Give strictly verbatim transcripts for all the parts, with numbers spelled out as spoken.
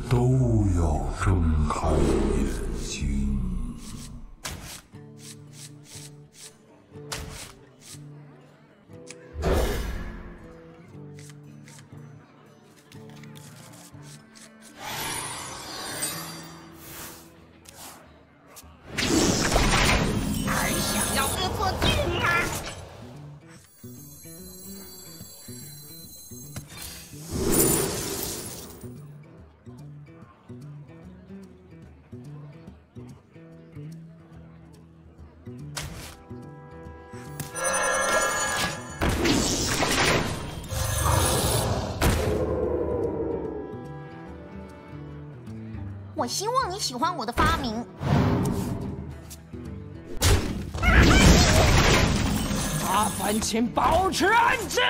都要睁开眼睛。 还想要恶作剧吗？ 我希望你喜欢我的发明。 麻烦请保持安静。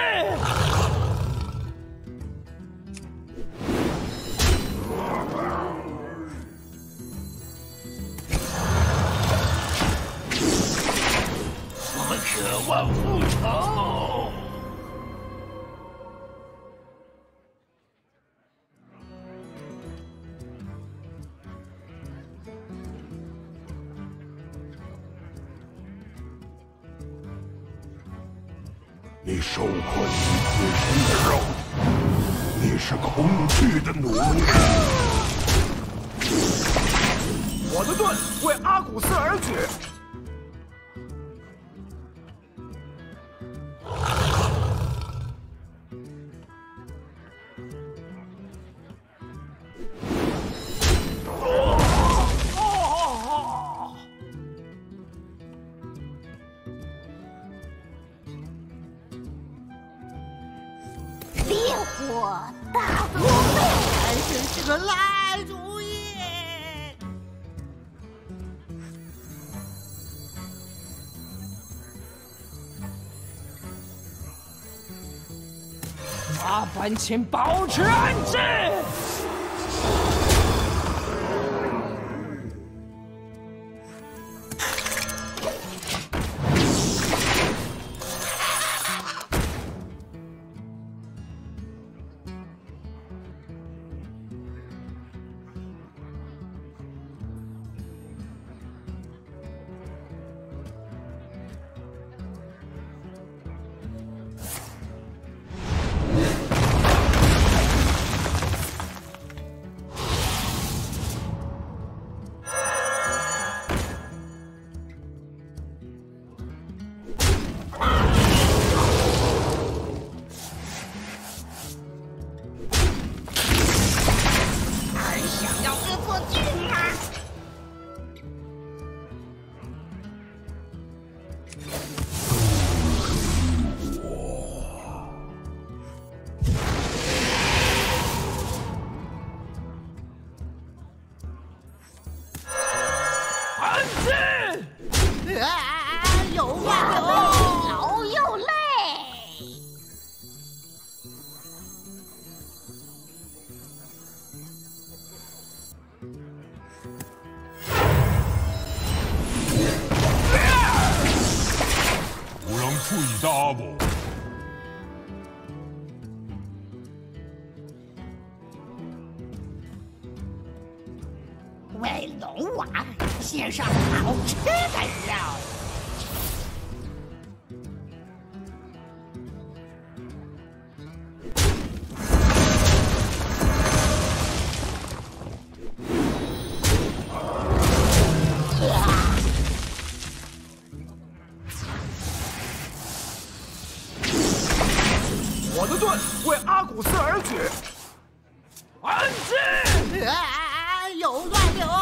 我们渴望复仇。 你受困于此之肉，你是恐惧的奴隶。 我的盾为阿古斯而举。 烈火大作废， 还真是个烂主意。 麻烦请保持安静。 最大不？ 为龙王献上好吃的肉。 我的盾为阿古斯而举。安静！ 啊，有乱流！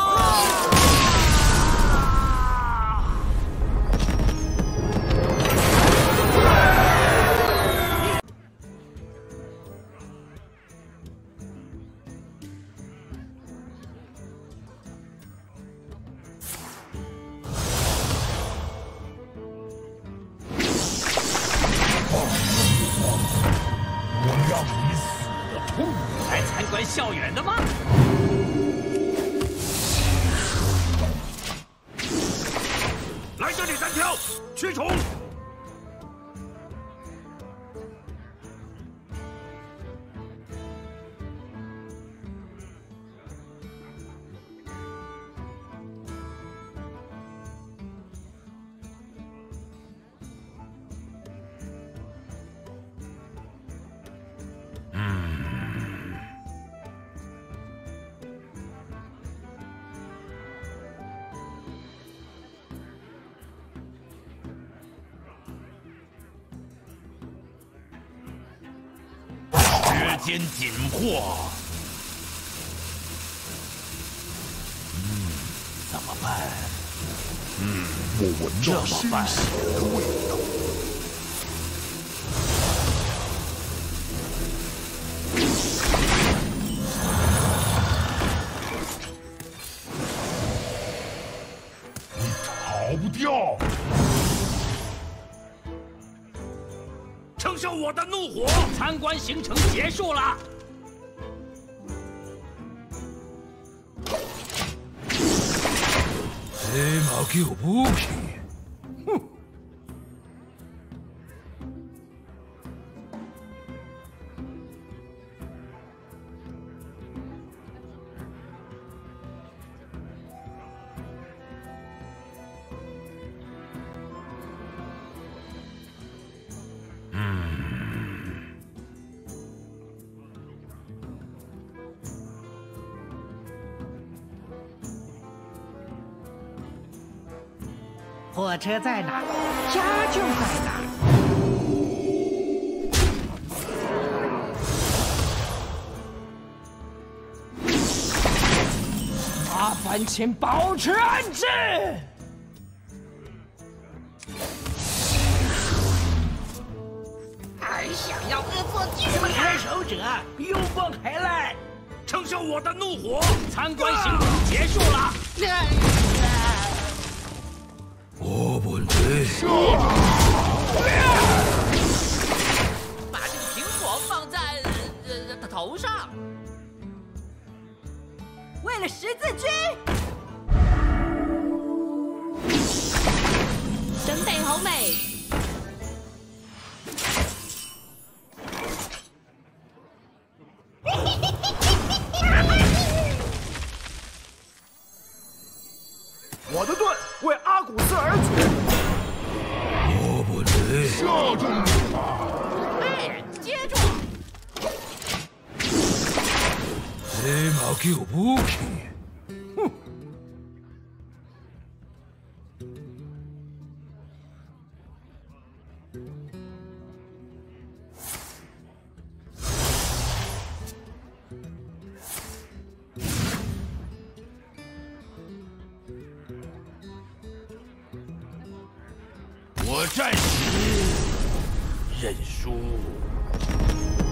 我让你死的痛快！ 来参观校园的吗？ 来这里单挑，驱虫！ 间紧迫。嗯，怎么办？嗯， 我闻到鲜血的味道。你逃不掉！ 承受我的怒火！参观行程结束了。 这嘛叫武器？哼！ 嗯。 火车在哪，家就在哪。麻烦请保持安静。 还想要恶作剧吗？ 看守者，拥抱开来！ 承受我的怒火！参观行程结束了。 没问题。 把这个苹果放在呃他头上，为了十字军。准备好没？ 我的盾为阿古斯而举。 没问题。 射中你吧！ 哎，接住！ 这嘛叫武器？哼！ 我暂时认输。